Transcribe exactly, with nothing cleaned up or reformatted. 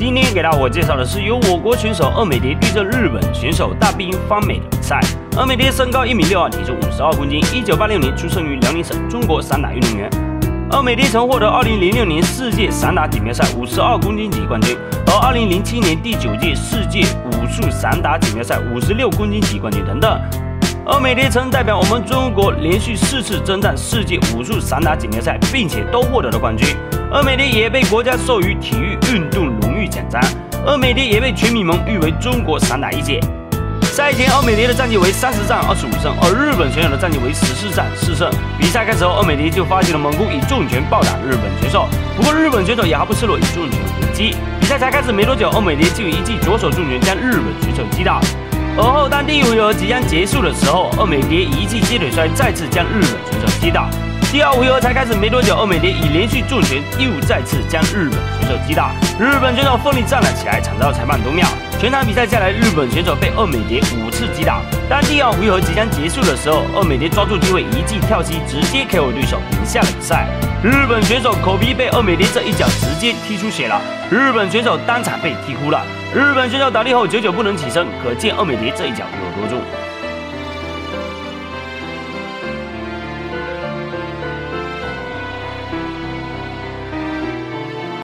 今天给大伙介绍的是由我国选手二美蝶对阵日本选手大滨方美的比赛。二美蝶身高一米六二，体重五十二公斤，一九八六年出生于辽宁省，中国散打运动员。二美蝶曾获得二零零六年世界散打锦标赛五十二公斤级冠军，和二零零七年第九届世界武术散打锦标赛五十六公斤级冠军等等。二美蝶曾代表我们中国连续四次征战世界武术散打锦标赛，并且都获得了冠军。二美蝶也被国家授予体育运动荣誉奖章。二美蝶也被全民盟誉为中国散打一姐。赛前，二美蝶的战绩为三十战二十五胜，而日本选手的战绩为十四战四胜。比赛开始后，二美蝶就发起了猛攻，以重拳暴打日本选手。不过，日本选手也毫不示弱，以重拳回击。比赛才开始没多久，二美蝶就一记左手重拳将日本选手击倒。而后，当第一回合即将结束的时候，二美蝶以一记接腿摔再次将日本选手击倒。第二回合才开始没多久，二美蝶以连续重拳又再次将日本选手击倒。日本选手奋力站了起来，惨遭裁判读秒。全场比赛下来，日本选手被二美蝶五次击倒。当第二回合即将结束的时候，二美蝶抓住机会一记跳膝，直接 K O 对手，赢下了比赛。日本选手口鼻被二美蝶这一脚直接踢出血了，日本选手当场被踢哭了。日本选手倒地后久久不能起身，可见二美蝶这一脚有多重。